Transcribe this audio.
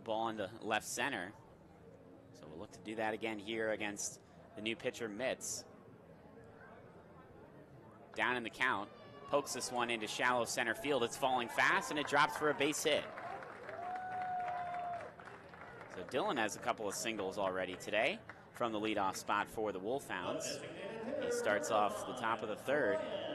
ball into left center. So we'll look to do that again here against the new pitcher, Mitz. Down in the count. Pokes this one into shallow center field. It's falling fast, and it drops for a base hit. So Dillon has a couple of singles already today from the leadoff spot for the Wolfhounds. He starts off the top of the third.